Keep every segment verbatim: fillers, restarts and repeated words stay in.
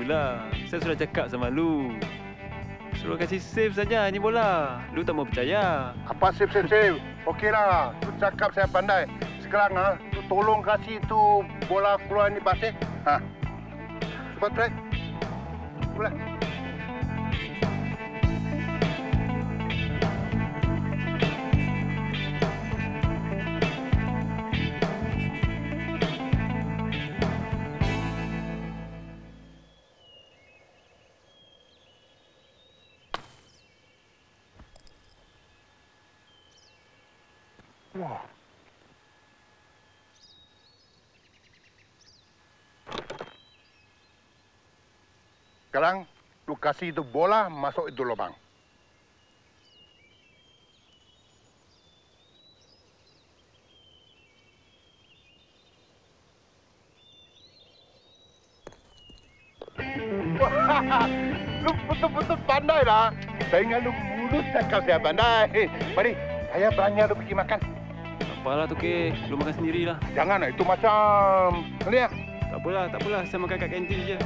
Itulah, saya sudah cakap sama lu. Suruh kasih save saja ni bola. Lu tak mau percaya. Apa save, save, save? Okeylah, tu cakap saya pandai. Sekarang ah, tu tolong kasih tu bola keluar ni pasir. Ha. Cuba try. Boleh. Wah. Sekarang, lu kasih itu bola masuk itu lubang. Wah, lu betul-betul pandai lah. Saya ingat lu mulut cakap saya pandai. Mari, saya belanja lu pergi makan. Apalah tu ke, lu makan sendirilah. Jangan, itu macam... Lihat. Tak apalah, tak apalah. Saya makan kat kantin je.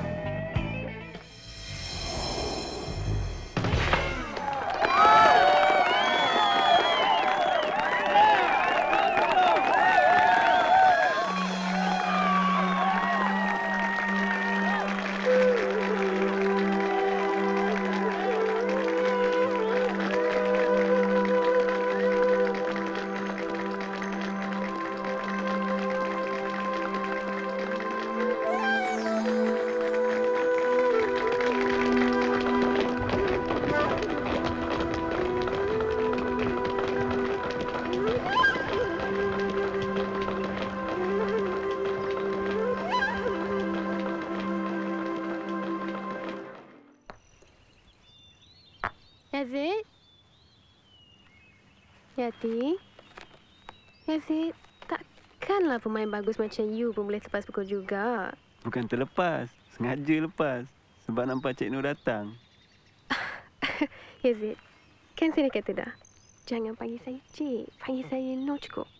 Yazid? Yati? Yazid, takkanlah pemain bagus macam you pun boleh lepas pukul juga. Bukan terlepas. Sengaja lepas. Sebab nampak Cik Nur datang. Yazid, kan saya dah kata dah. Jangan panggil saya Cik. Panggil saya Nur cukup.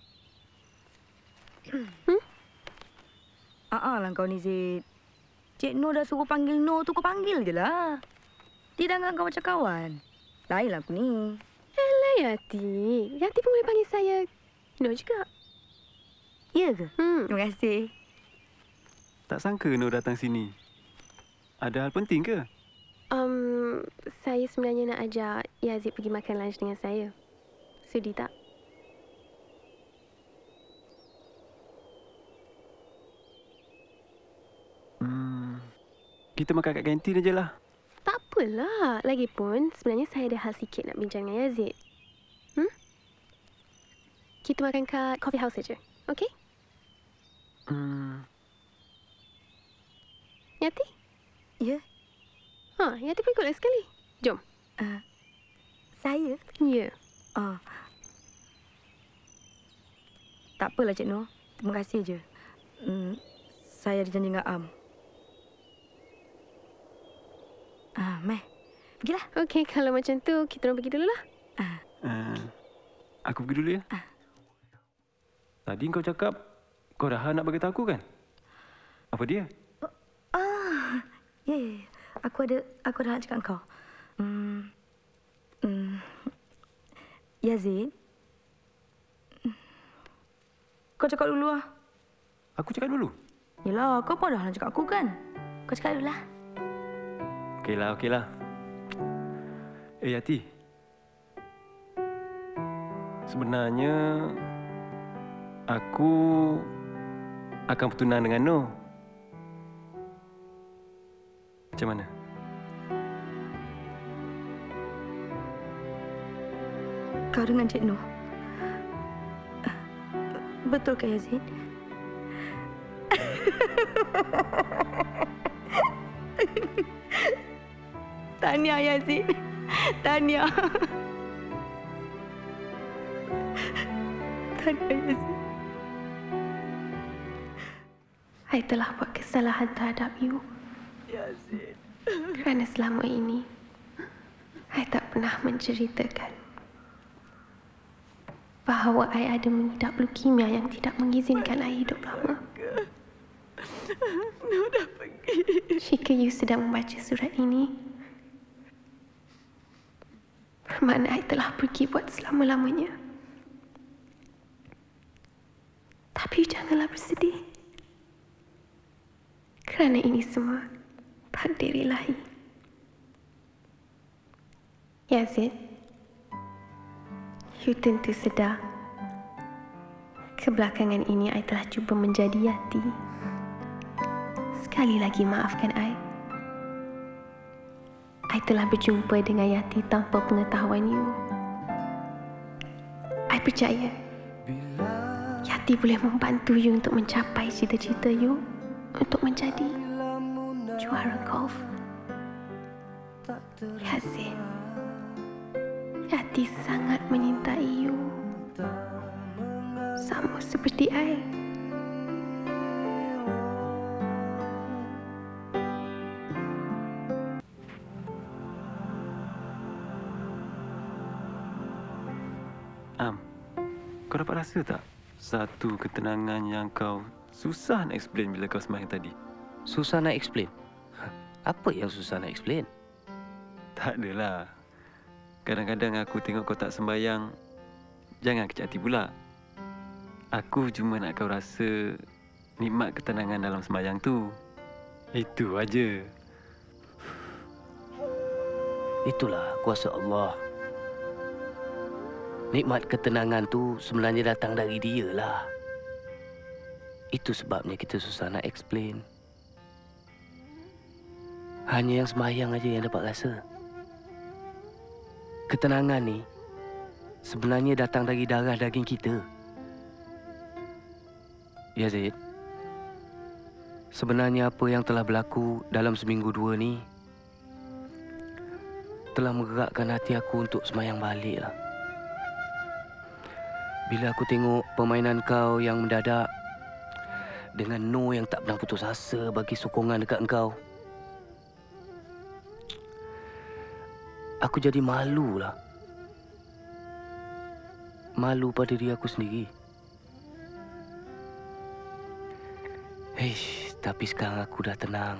hmm? Ah, lah kau ni, Zid. Cik Nur dah suruh panggil Nur tu, kau panggil je lah. Tidak anggap kau macam kawan. Lainlah aku ni. Alah, Yati. Yati pun boleh panggil saya Nur juga. Ya ke? Hmm. Terima kasih. Tak sangka Nur datang sini. Ada hal penting ke? Um, saya sebenarnya nak ajak Yazid pergi makan lunch dengan saya. Sudi tak? Hmm, kita makan kat kantin aje lah. Tak apalah. Lagipun, sebenarnya saya ada hal sikit nak bincang dengan Yazid. Hmm? Kita makan kat coffee house saja. Okey? Hmm. Yati? Ya? Ha, Yati pun ikutlah sekali. Jom. Uh, saya? Ya. Oh. Tak apalah, Cik Nur. Terima kasih je. Hmm, saya ada janji dengan Am. Ah, Meh. Pergilah. Okey, kalau macam tu, kita orang pergi dululah. Ah. Uh, aku pergi dulu ya. Ah. Tadi kau cakap kau dah nak beritahu aku kan? Apa dia? Oh, ah, ya, ya, ya. Aku ada, aku dah nak cakap kau. Hmm, hmm. Yazid. Kau cakap dulu lah. Aku cakap dulu? Yelah, kau pun dah nak cakap aku kan? Kau cakap dulu lah. Okeylah, okeylah. Eh, Yati. Sebenarnya, aku akan bertunang dengan Nur. Macam mana? Kau dengan Cik Nur? Betul ke, Yazid? Tahniah, Yazid. Tahniah. Tahniah, Yazid. I telah buat kesalahan terhadap you. Yazid. Kerana selama ini, I tak pernah menceritakan bahawa I ada mengidap leukemia yang tidak mengizinkan I hidup lama. Nur dah pergi. Jika you sedang membaca surat ini, bermakna I telah pergi buat selama-lamanya. Tapi janganlah bersedih. Kerana ini semua takdir ilahi. Yazid, you tentu sedar kebelakangan ini I telah cuba menjadi Yati. Sekali lagi maafkan I. I telah berjumpa dengan Yati tanpa pengetahuan you. I percaya Yati boleh membantu you untuk mencapai cita-cita you untuk menjadi juara golf. Yazid, Yati sangat menyintai you. Sama seperti I. Am, kau dapat rasa tak satu ketenangan yang kau susah nak explain bila kau sembahyang tadi? Susah nak explain? Apa yang susah nak explain? Tak adalah. Kadang-kadang aku tengok kau tak sembahyang, jangan kecil hati pula. Aku cuma nak kau rasa nikmat ketenangan dalam sembahyang tu. Itu aja. Itulah kuasa Allah. Nikmat ketenangan tu sebenarnya datang dari Dia lah. Itu sebabnya kita susah nak explain. Hanya yang sembahyang aja yang dapat rasa. Ketenangan ni sebenarnya datang dari darah daging kita. Ya Zaid, sebenarnya apa yang telah berlaku dalam seminggu dua ni telah menggerakkan hati aku untuk sembahyang balik lah. Bila aku tengok permainan kau yang mendadak dengan No yang tak pernah putus asa bagi sokongan dekat engkau, aku jadi malu lah. Malu pada diri aku sendiri. Eish, tapi sekarang aku dah tenang.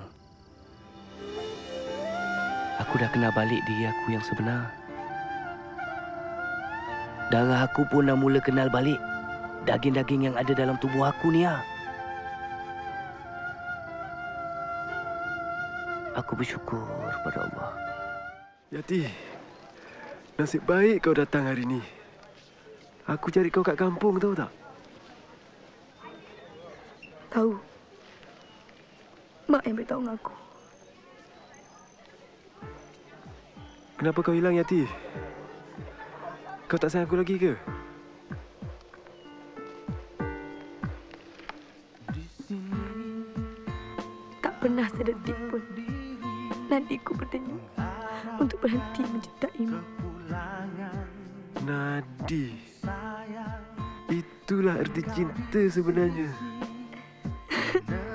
Aku dah kenal balik diri aku yang sebenar. Darah aku pun dah mula kenal balik daging-daging yang ada dalam tubuh aku ni ah. Aku bersyukur pada Allah. Yati, nasib baik kau datang hari ni. Aku cari kau kat kampung, tahu tak? Tahu. Mak yang beritahu dengan aku. Kenapa kau hilang, Yati? Kau tak sayang aku lagi ke? Tak pernah sedetik pun nadiku berdenyut untuk berhenti mencintaimu. Nadi. Itulah erti cinta sebenarnya.